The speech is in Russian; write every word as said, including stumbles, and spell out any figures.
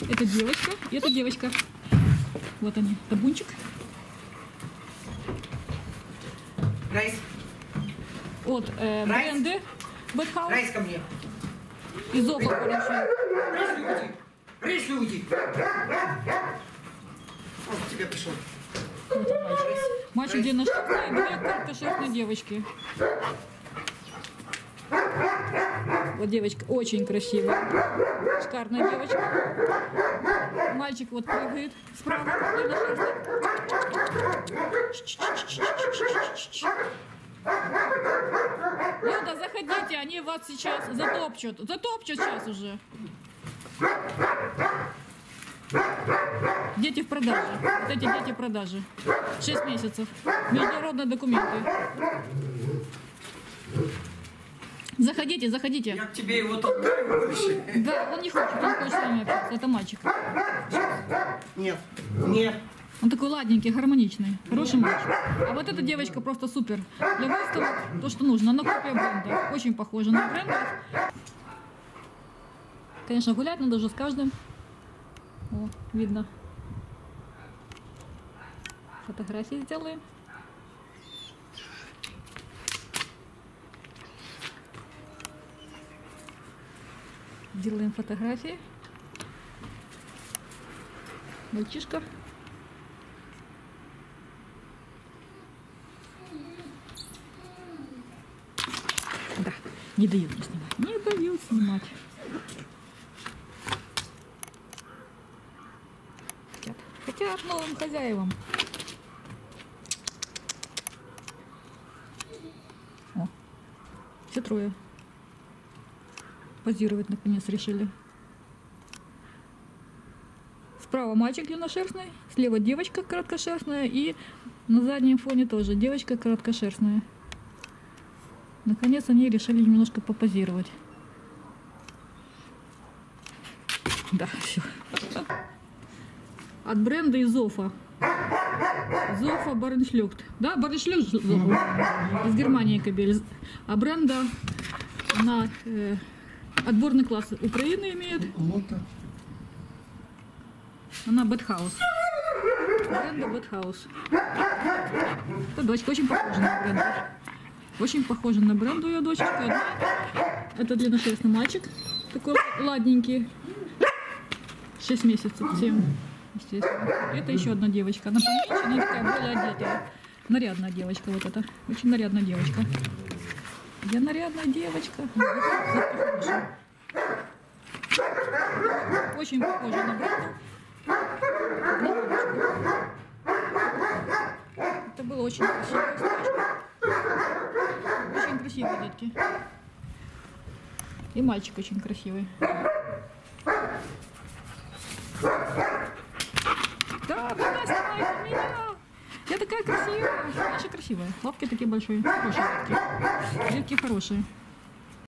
Это девочка, и это девочка. Вот они, табунчик. Райс. От э, бренды Bad House. Райс ко мне. И Зофа хорошая. Райс, люди. Райс, люди. Он к тебе пришел. Вот он, мальчик. Мальчик длинношерстный, и две короткошерстные девочки. Вот девочка очень красивая. Шикарная девочка. Мальчик вот прыгает справа. Люда, заходите, они вас сейчас затопчут. Затопчут сейчас уже. Дети в продаже. Вот эти дети в продаже. Шесть месяцев. Международные документы. Заходите, заходите. Я к тебе его толкаю больше. Да, он не хочет, он хочет с вами общаться. Это мальчик. Нет. Нет. Он такой ладненький, гармоничный. Хороший мальчик. А вот эта девочка просто супер. Для выставок то, что нужно. Она копия бренда. Очень похожа на бренд. Конечно, гулять надо уже с каждым. О, видно. Фотографии сделаем. Делаем фотографии. Мальчишка. Да, не дают мне снимать. Не дают снимать. Хотят. Хотят новым хозяевам. О, все трое. Позировать наконец решили. Справа мальчик длинношерстный, слева девочка короткошерстная и на заднем фоне тоже девочка короткошерстная. Наконец они решили немножко попозировать. Да, все. От бренда Зофа. Зофа Бареншлюкт. Да, Бареншлюкт Зофа. Из Германии кабель. А бренда на э, отборный класс Украины имеет. Она Bad House. Бренда Bad House. Эта дочка очень похожа на бренд. Очень похожа на бренд ее дочечка. Это длинношерстный мальчик. Такой ладненький. шесть месяцев. семь. Естественно. Это еще одна девочка. Она поменьше, она такая более одетая. Нарядная девочка вот эта. Очень нарядная девочка. Я нарядная девочка. Очень похожа на бренд. Это было очень красиво. Очень красивые детки. И мальчик очень красивый. Да, куда снимаешь меня? Я такая красивая. Очень красивая. Лапки такие большие. Хорошие детки. Детки хорошие.